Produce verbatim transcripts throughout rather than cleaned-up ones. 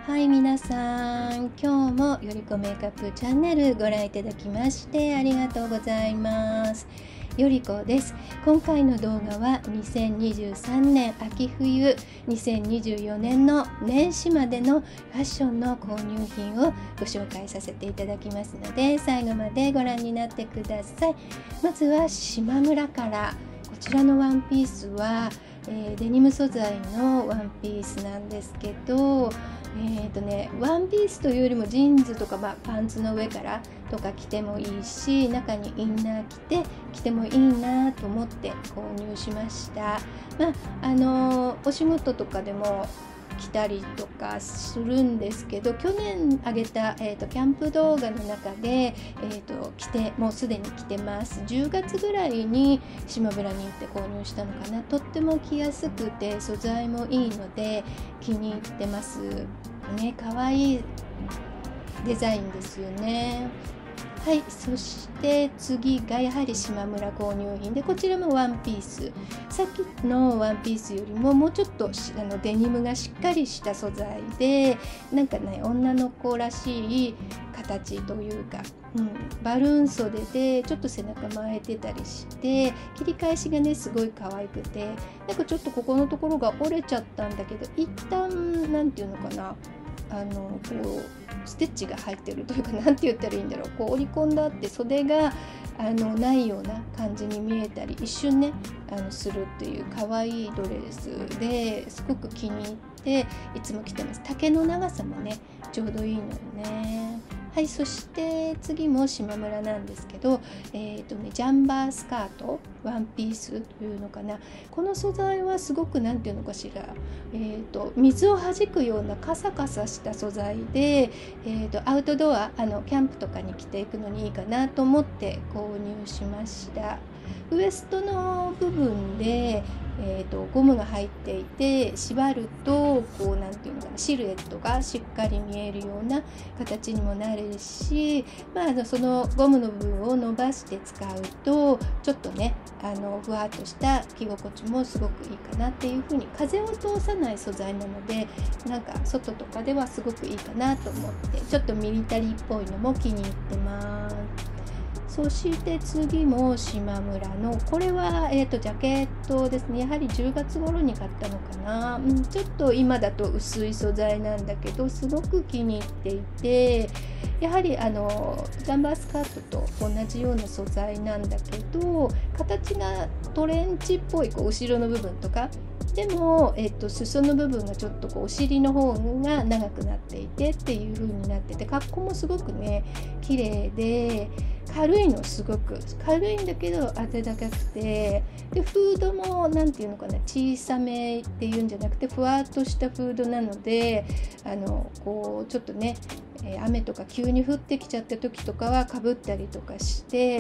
はい、皆さん、今日もよりこメイクアップチャンネルご覧いただきましてありがとうございます。よりこです。今回の動画はにせんにじゅうさんねん秋冬にせんにじゅうよねんの年始までのファッションの購入品をご紹介させていただきますので、最後までご覧になってください。まずはしまむらから。こちらのワンピースは、えー、デニム素材のワンピースなんですけど、えーとね、ワンピースというよりもジーンズとか、まあ、パンツの上からとか着てもいいし、中にインナー着て着てもいいなと思って購入しました。まああのー、お仕事とかでも着たりとかするんですけど、去年上げた、えーと、キャンプ動画の中で、えーと、着てもうすでに着てます。じゅうがつぐらいにしまむらに行って購入したのかな。とっても着やすくて素材もいいので気に入ってますね。かわいいデザインですよね。はい、そして次がやはりしまむら購入品で、こちらもワンピース。さっきのワンピースよりももうちょっとあのデニムがしっかりした素材で、なんかね、女の子らしい形というか、うん、バルーン袖でちょっと背中巻いてたりして、切り返しがねすごい可愛くて、なんかちょっとここのところが折れちゃったんだけど、一旦なんていうのかな、あのこうステッチが入ってるというか、なんて言ったらいいんだろう、こう折り込んだって袖があのないような感じに見えたり一瞬ねあのするっていう可愛いドレスですごく気に入っていつも着てます。丈の長さもねちょうどいいのよね。はい、そして次もしまむらなんですけど、えーとね、ジャンバースカートワンピースというのかな。この素材はすごくなんていうのかしら、えーと水を弾くようなカサカサした素材で、えーとアウトドアあのキャンプとかに着ていくのにいいかなと思って購入しました。ウエストの部分でえー、とゴムが入っていて、縛るとこうなんていうのかな、シルエットがしっかり見えるような形にもなるし、まあ、そのゴムの部分を伸ばして使うとちょっとねあのふわっとした着心地もすごくいいかなっていう風に、風を通さない素材なので、なんか外とかではすごくいいかなと思って、ちょっとミリタリーっぽいのも気に入ってます。そして次もしまむらの、これは、えーと、ジャケットですね。やはりじゅうがつ頃に買ったのかな、うん、ちょっと今だと薄い素材なんだけどすごく気に入っていて、やはりあのジャンバースカートと同じような素材なんだけど、形がトレンチっぽいこう後ろの部分とかでも、えっと、裾の部分がちょっとこうお尻の方が長くなっていてっていう風になってて、格好もすごくね綺麗で軽いの、すごく軽いんだけど暖かくて、でフードもなんていうのかな、小さめっていうんじゃなくてふわっとしたフードなので、あのこうちょっとね雨とか急に降ってきちゃった時とかはかぶったりとかして、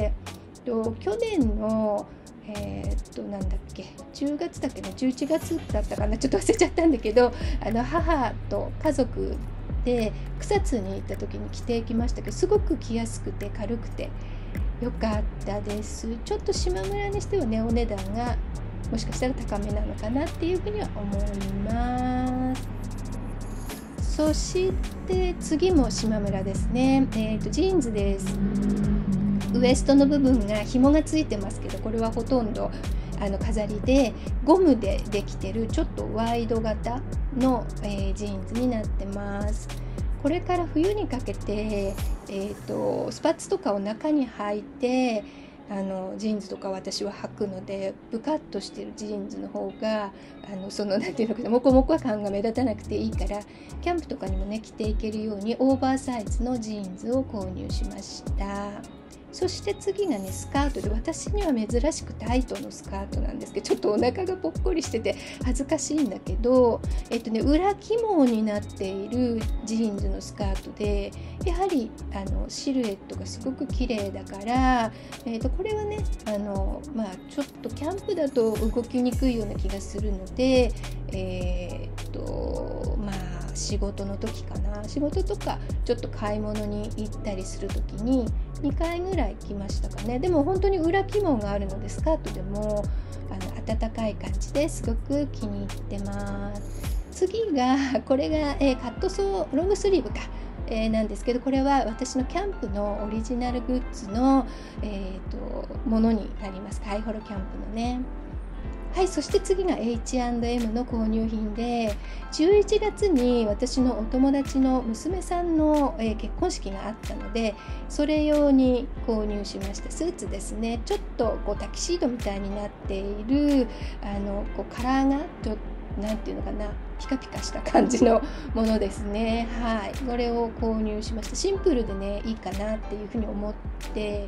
と去年のえー、っとなんだっけじゅうがつだっけなじゅういちがつだったかな、ちょっと忘れちゃったんだけど、あの母と家族で草津に行った時に着ていきましたけど、すごく着やすくて軽くて良かったです。ちょっとしまむらにしてはねお値段がもしかしたら高めなのかなっていうふうには思います。そして次もしまむらですね。えー、っとジーンズです。ウエストの部分が紐がついてますけど、これはほとんどあの飾りでゴムでできてるちょっとワイド型の、えー、ジーンズになってます。これから冬にかけて、えー、とスパッツとかを中に履いてあのジーンズとか私は履くので、ブカッとしてるジーンズの方があのそのなんていうのかな、モコモコ感が目立たなくていいから、キャンプとかにもね着ていけるようにオーバーサイズのジーンズを購入しました。そして次がねスカートで、私には珍しくタイトのスカートなんですけど、ちょっとお腹がぽっこりしてて恥ずかしいんだけど、えっとね裏起毛になっているジーンズのスカートで、やはりあのシルエットがすごく綺麗だから、えっとこれはねあのまあちょっとキャンプだと動きにくいような気がするので、えー、っとまあ仕事の時かな、仕事とかちょっと買い物に行ったりする時ににかいぐらい着ましたかね。でも本当に裏起毛があるので、スカートでもあの暖かい感じですごく気に入ってます。 次がこれが、えー、カットソーロングスリーブか、えー、なんですけど、これは私のキャンプのオリジナルグッズの、えー、とものになります。カイホロキャンプのね。はい、そして次が エイチアンドエム の購入品で、じゅういちがつに私のお友達の娘さんの、えー、結婚式があったので、それ用に購入しました。スーツですね。ちょっとこうタキシードみたいになっているあのこうカラーがちょっとなんていうのかな、ピカピカした感じのものですね。はい、これを購入しました。シンプルでねいいかなっていうふうに思って、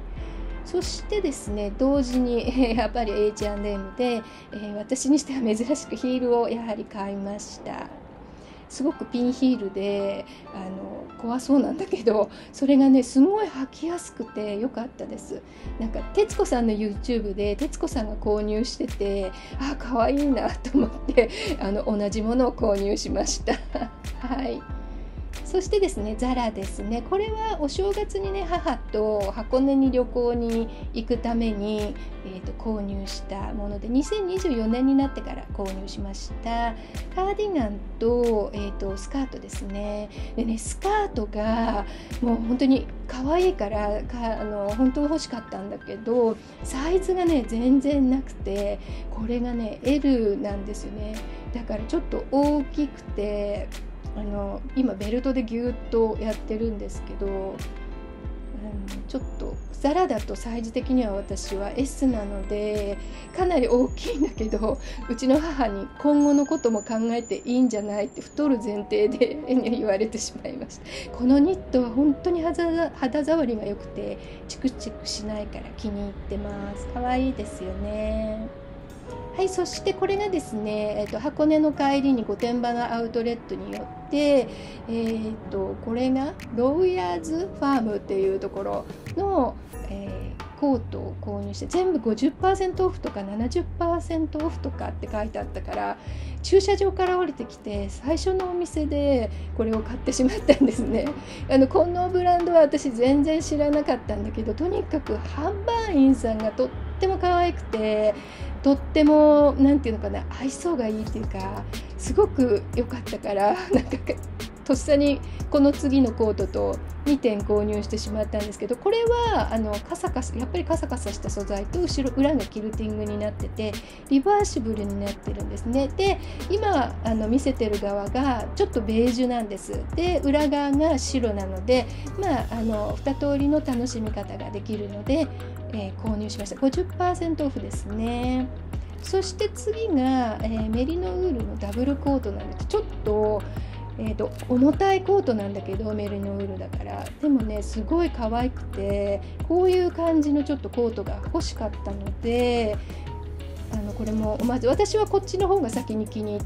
そしてですね、同時にやっぱり エイチアンドエム で、えー、私にしては珍しくヒールをやはり買いました。すごくピンヒールであの怖そうなんだけど、それがねすごい履きやすくて良かったです。なんか徹子さんの YouTube で徹子さんが購入してて、あ、可愛いなと思ってあの同じものを購入しましたはい。そしてですね、ザラですね。これはお正月にね、母と箱根に旅行に行くために、えー、と購入したもので、にせんにじゅうよねんになってから購入しました。カーディガンと、えー、とスカートですね。でね、スカートがもう本当に可愛いからかあの本当に欲しかったんだけど、サイズがね全然なくて、これがね エル なんですよね。だからちょっと大きくて、あの今ベルトでギューッとやってるんですけど、うん、ちょっとザラだとサイズ的には私は エス なのでかなり大きいんだけど、うちの母に今後のことも考えていいんじゃないって太る前提で言われてしまいました。このニットは本当に肌、肌触りが良くてチクチクしないから気に入ってます。可愛いですよね。はい、そしてこれがですね、えー、と箱根の帰りに御殿場のアウトレットによって、えー、とこれがロイヤーズファームっていうところの、えー、コートを購入して、全部 ごじゅっパーセント オフとか ななじゅっパーセント オフとかって書いてあったから、駐車場から降りてきて最初のお店でこれを買ってしまったんですね。あのこのブランドは私全然知らなかったんだけど、とにかく販売員さんがとっても可愛くて、とってもなんていうのかな、愛想がいいっていうか、すごく良かったから、なんかとっさにこの次のコートとにてん購入してしまったんですけど、これはあのカサカサやっぱりカサカサした素材と後ろ裏がキルティングになっててリバーシブルになってるんですね。で今あの見せてる側がちょっとベージュなんです。で裏側が白なので、まああのに通りの楽しみ方ができるので、えー、購入しました。 ごじゅっパーセント オフですね。そして次が、えー、メリノウールのダブルコートなんです。ちょっとえー、と重たいコートなんだけど、メリノウールだから、でもねすごい可愛くて、こういう感じのちょっとコートが欲しかったので、あのこれもまず私はこっちの方が先に気に入って、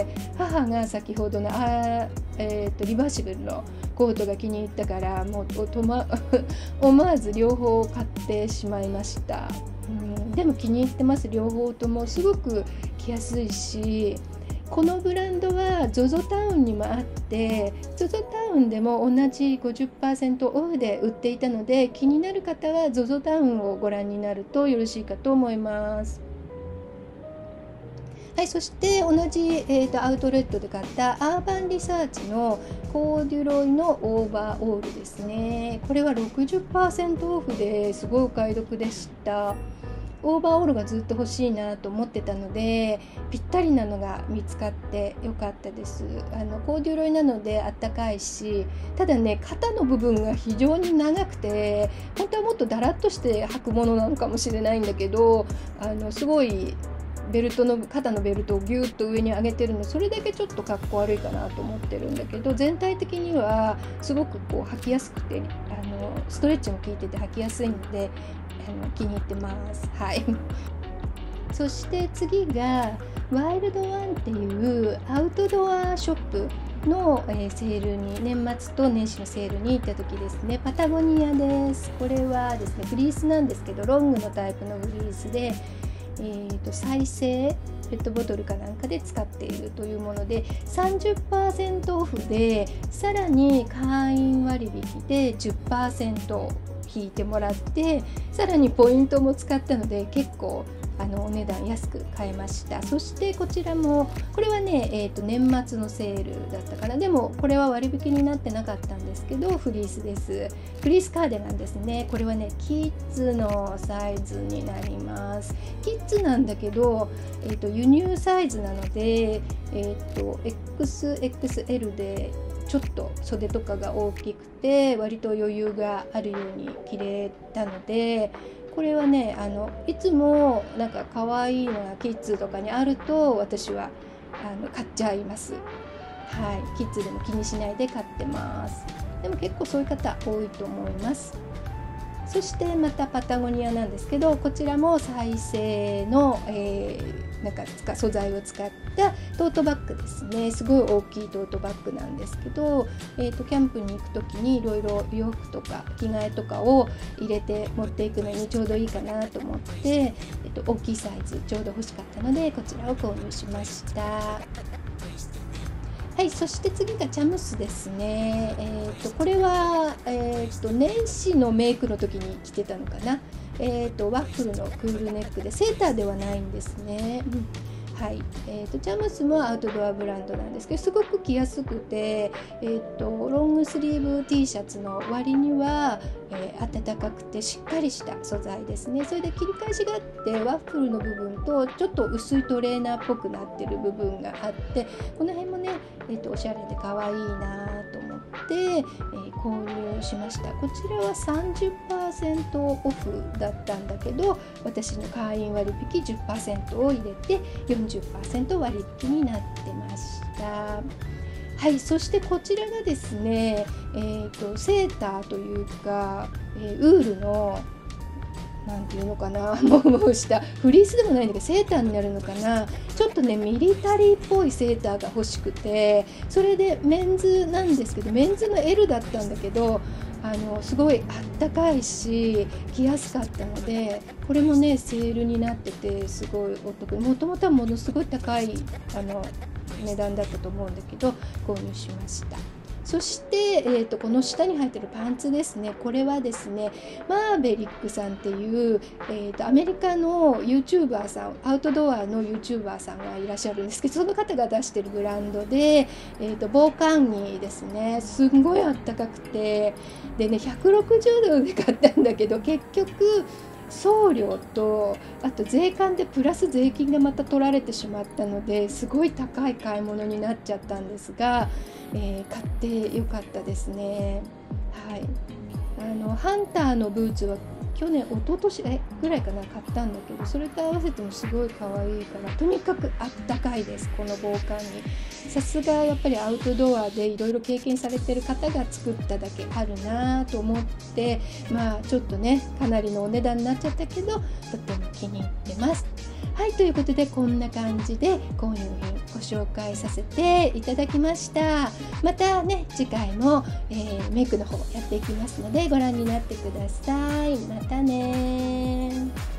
母が先ほどのあ、えー、とリバーシブルのコートが気に入ったから、もうと、ま、思わず両方買ってしまいました。うん、でも気に入ってます。両方ともすごく着やすいし、このブランドは ゾゾ タウンにもあって、 ゾゾ タウンでも同じ ごじゅっパーセント オフで売っていたので、気になる方は ゾゾ タウンをご覧になるとよろしいかと思います。はい、そして同じ、えーと、アウトレットで買ったアーバンリサーチのコーデュロイのオーバーオールですね。これは ろくじゅっパーセント オフですごいお買い得でした。オーバーオールがずっと欲しいなと思ってたので、ぴったりなのが見つかってよかったです。あのコーデュロイなのであったかいし、ただね肩の部分が非常に長くて、本当はもっとだらっとして履くものなのかもしれないんだけど、あのすごいベルトの肩のベルトをギューッと上に上げてるの、それだけちょっとかっこ悪いかなと思ってるんだけど、全体的にはすごくこう履きやすくて、あのストレッチも効いてて履きやすいので、あの気に入ってます。はいそして次がワイルドワンっていうアウトドアショップの、えー、セールに、年末と年始のセールに行った時ですね。パタゴニアです。これはですねフリースなんですけど、ロングのタイプのフリースで、えー、と再生ペットボトルかなんかで使っているというもので さんじゅっパーセント オフで、さらに会員割引で じゅっパーセント 引いてもらって、さらにポイントも使ったので結構あのお値段安く買えました。そしてこちらもこれはね、えー、と年末のセールだったかな。でもこれは割引になってなかったんですけど、フリースです。フリースカーディガンですね。これはねキッズのサイズになります。キッズなんだけど、えー、と輸入サイズなので、えー、と エックスエックスエル でちょっと袖とかが大きくて割と余裕があるように着れたので、これはねあのいつもなんか可愛いのがキッズとかにあると私はあの買っちゃいます。はい、キッズでも気にしないで買ってます。でも結構そういう方多いと思います。そしてまたパタゴニアなんですけど、こちらも再生の、えー、なんか素材を使ったトートバッグですね。すごい大きいトートバッグなんですけど、えーと、キャンプに行く時にいろいろ洋服とか着替えとかを入れて持っていくのにちょうどいいかなと思って、えーと、大きいサイズちょうど欲しかったのでこちらを購入しました。はい、そして次がチャムスですね。えー、とこれは、えー、と年始のメイクの時に着てたのかな。えー、とワッフルのクールネックでセーターではないんですね。うんはい、えー、とチャムスもアウトドアブランドなんですけど、すごく着やすくて、えー、とロングスリーブ T シャツの割には、えー、暖かくてしっかりした素材ですね。それで切り返しがあってワッフルの部分とちょっと薄いトレーナーっぽくなってる部分があって、この辺もね、えー、とおしゃれで可愛いなと思って、えー、購入しました。こちらは さんじゅっパーセント オフだったんだけど、私の会員割引 じゅっパーセント を入れて よんじゅっパーセント 割引になってました。はい、そしてこちらがですね、えーと、セーターというか、えー、ウールのなんていうのかな、もうもうしたフリースでもないんだけどセーターになるのかな。ちょっとねミリタリーっぽいセーターが欲しくて、それでメンズなんですけど、メンズの エル だったんだけど、あのすごいあったかいし着やすかったので、これもねセールになっててすごいお得。もともとはものすごい高いあの値段だったと思うんだけど購入しました。そして、えー、とこの下に入ってるパンツですね。これはですねマーベリックさんっていう、えー、とアメリカの YouTuber さん、アウトドアの YouTuber さんがいらっしゃるんですけど、その方が出してるブランドで、えー、と防寒着ですね。すんごいあったかくて、でねひゃくろくじゅうドルで買ったんだけど、結局送料とあと税関でプラス税金がまた取られてしまったので、すごい高い買い物になっちゃったんですが、えー、買ってよかったですね。はい、あのハンターのブーツは去年一昨年えぐらいかな買ったんだけど、それと合わせてもすごい可愛いから、とにかくあったかいです。この防寒着、さすがやっぱりアウトドアでいろいろ経験されてる方が作っただけあるなと思って、まあちょっとねかなりのお値段になっちゃったけどとても気に入ってます。はい、ということでこんな感じで購入品ご紹介させていただきました。またね次回も、えー、メイクの方やっていきますのでご覧になってください。またね。